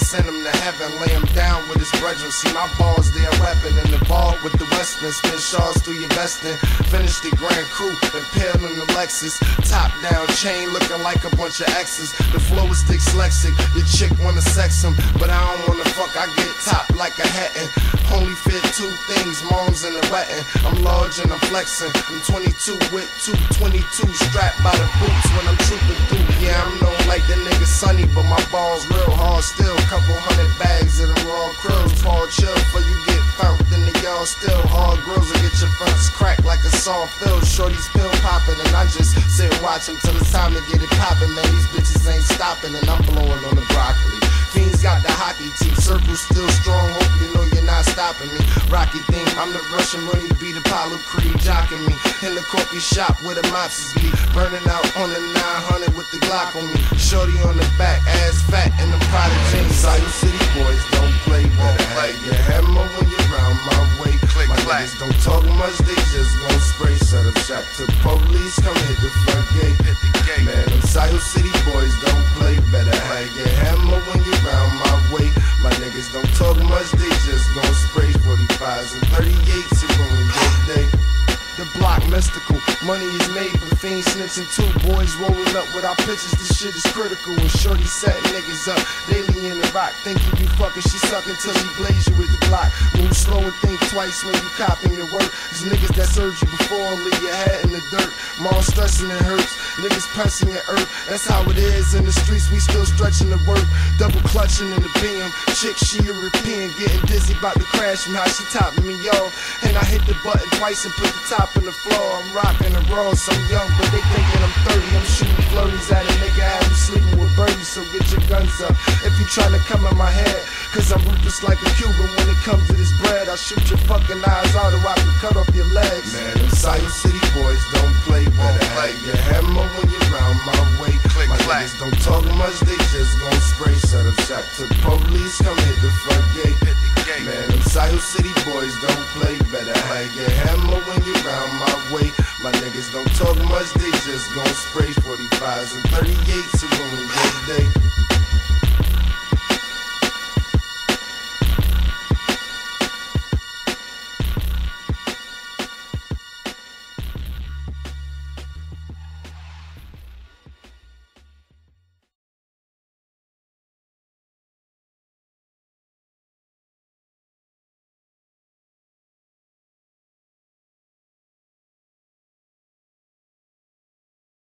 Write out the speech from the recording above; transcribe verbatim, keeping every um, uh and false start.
send him to heaven, lay him down with his brethren. See my balls, they a weapon in the ball with the Western. Spin shawls through your vesting. Finish the Grand Crew, impaled in the Lexus. Top down chain looking like a bunch of X's. The flow is dyslexic, your chick wanna sex him, but I don't wanna fuck, I get top like a hattin'. Only fit two things, moms and a wettin'. I'm large and I'm flexing. I'm twenty-two with two twenty-two strapped by the boots when I'm trooping through. Yeah, I'm known like the nigga Sunny, but my balls real hard still. Couple hundred bags of them raw krills. Fall chill before you get found. Then the y'all still hard grills will get your fronts cracked like a saw fill. Shorty's pill popping and I just sit and watch them till it's time to get it poppin'. Man, these bitches ain't stopping and I'm blowing on the broccoli. Fiends got the hockey teeth, circle still strong, hope you know you're not stopping me. Rocky thing, I'm the Russian money, beat Apollo Creed, jocking me. In the coffee shop where the mopses be, burning out on the nine hundred with the Glock on me. Shorty on the back, ass fat, and the Prada jeans. Zion City boys don't play, better have your hammer when you're round my way. My niggas don't talk much, they just gon' spray. Set up shop to police, come hit the front gate. Hit the gate. Man, them Zion City boys don't play, better have your hammer when you're round my way. My niggas don't talk much, they just gon' spray. Forty-fives and thirty-eights, it gon' be your day. The block mystical, money is made, but fiends snitching too. Boys rolling up with our pictures, this shit is critical. And shorty setting niggas up, daily in the rock. Think you be fucking, she suckin' till she blaze you with the Glock. Move slow and think twice when you copping your work. These niggas that served you before and leave your head in the dirt. Mom stressing it hurts, niggas pressing your earth. That's how it is in the streets, we still stretching the work. Double clutching in the B M, chick she European, getting dizzy about to crash from how she topping me off. And I hit the button twice and put the top in the floor. I'm rocking the rolls, so young, but they thinking I'm thirty. I'm shooting flurries at a nigga, have you sleeping with birdies, so get your guns up if you tryna come in my head. Cause I'm ruthless like a Cuban when it comes to this bread. I'll shoot your fucking eyes out or I can cut off your legs. Man, them Zion City boys don't play, better have your hammer when you're round my way. Click, my clack. Niggas don't talk much, they just gon' spray. Set up shop to police, come hit the front gate. Hit the gate. Man, them Zion City boys don't play, better have your hammer when you're round my way. My niggas don't talk much, they just gon' spray. Forty-fives and thirty-eights, it gon'